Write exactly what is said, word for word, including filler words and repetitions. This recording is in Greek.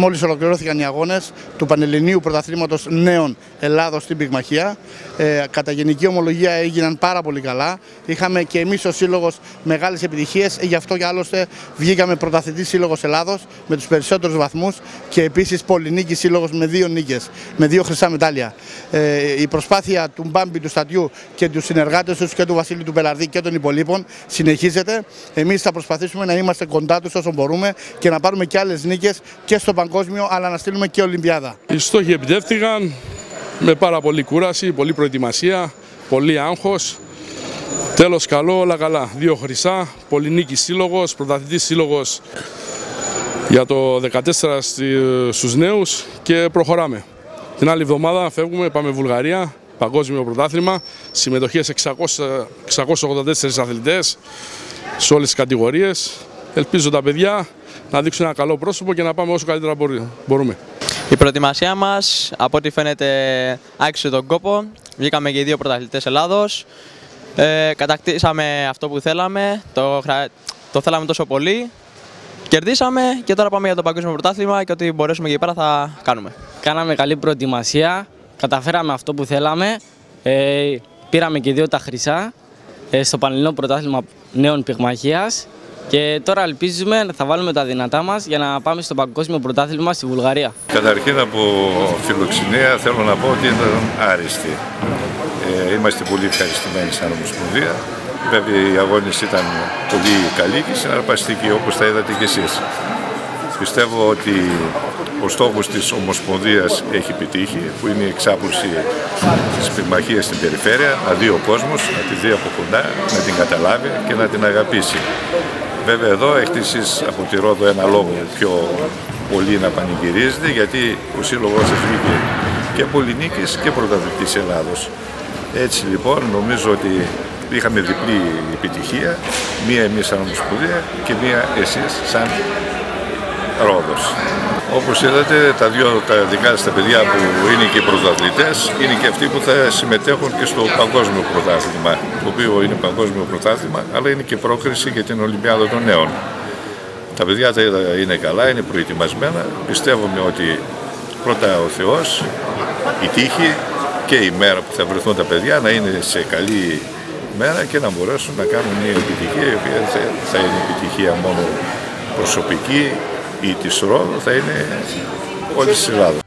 μόλις ολοκληρώθηκαν οι αγώνες του Πανελληνίου Πρωταθλήματος Νέων Ελλάδος στην Πυγμαχία. Ε, κατά γενική ομολογία έγιναν πάρα πολύ καλά. Είχαμε και εμείς ως σύλλογος μεγάλες επιτυχίες, γι' αυτό και άλλωστε βγήκαμε πρωταθλητής σύλλογος Ελλάδος με τους περισσότερους βαθμούς και επίσης πολυνίκης σύλλογος με δύο νίκες, με δύο χρυσά μετάλλια. Ε, η προσπάθεια του Μπάμπη του Στατιού και του συνεργάτες τους και του Βασίλη του Πελαρδί και των υπολείπων συνεχίζεται. Εμείς θα προσπαθήσουμε να είμαστε κοντά τους όσο μπορούμε και να πάρουμε και άλλες νίκες και στο παγκόσμιο, αλλά να στείλουμε και Ολυμπιάδα. Οι στόχοι επιτεύχθηκαν με πάρα πολύ κούραση, πολλή προετοιμασία, πολύ άγχος. Τέλος καλό, όλα καλά. Δύο χρυσά, πολυνίκης σύλλογος, πρωταθλητής σύλλογος για το δεκατέσσερα στους νέους και προχωράμε. Την άλλη εβδομάδα φεύγουμε, πάμε Βουλγαρία, παγκόσμιο πρωτάθλημα, συμμετοχή σε εξακόσιους ογδόντα τέσσερις αθλητές σε όλες τις κατηγορίες. Ελπίζω τα παιδιά να δείξουν ένα καλό πρόσωπο και να πάμε όσο καλύτερα μπορούμε. Η προετοιμασία μας, από ό,τι φαίνεται, άξιζε τον κόπο. Βγήκαμε και οι δύο πρωταθλητές Ελλάδος. Ε, κατακτήσαμε αυτό που θέλαμε, το, το θέλαμε τόσο πολύ. Κερδίσαμε και τώρα πάμε για το παγκόσμιο πρωτάθλημα και ό,τι μπορέσουμε εκεί πέρα θα κάνουμε. Κάναμε καλή προετοιμασία, καταφέραμε αυτό που θέλαμε. Ε, πήραμε και δύο τα χρυσά ε, στο Πανελληνικό Πρωτάθλημα Νέων Πυγμαχίας. Και τώρα ελπίζουμε θα βάλουμε τα δυνατά μας για να πάμε στο παγκόσμιο πρωτάθλημα στη Βουλγαρία. Καταρχήν από φιλοξενία θέλω να πω ότι ήταν άριστη. Ε, είμαστε πολύ ευχαριστημένοι σαν Ομοσπονδία. Βέβαια οι αγώνες ήταν πολύ καλοί και συναρπαστικοί όπως τα είδατε κι εσείς. Πιστεύω ότι ο στόχος της Ομοσπονδίας έχει επιτύχει, που είναι η εξάπλωση της πυγμαχίας στην περιφέρεια, να δει ο κόσμος, να τη δει από κοντά, να την καταλάβει και να την αγαπήσει. Βέβαια εδώ έχετε εσείς από τη Ρόδο ένα λόγο πιο πολύ να πανηγυρίζετε, γιατί ο σύλλογος σας βγήκε και πολυνίκης και πρωταθλητής Ελλάδος. Έτσι λοιπόν νομίζω ότι είχαμε διπλή επιτυχία, μία εμείς σαν Ομοσπονδία και μία εσείς σαν Ρόδος. Όπως είδατε, τα δύο τα δικά σας τα παιδιά που είναι και οι πρωταθλητές είναι και αυτοί που θα συμμετέχουν και στο παγκόσμιο πρωτάθλημα, το οποίο είναι παγκόσμιο πρωτάθλημα, αλλά είναι και πρόκριση για την Ολυμπιάδα των Νέων. Τα παιδιά τα είναι καλά, είναι προετοιμασμένα. Πιστεύουμε ότι πρώτα ο Θεός, η τύχη και η μέρα που θα βρεθούν τα παιδιά να είναι σε καλή μέρα και να μπορέσουν να κάνουν μια επιτυχία, η οποία θα είναι επιτυχία μόνο προσωπική ή της Ρόδου, θα είναι όλης της Ελλάδος.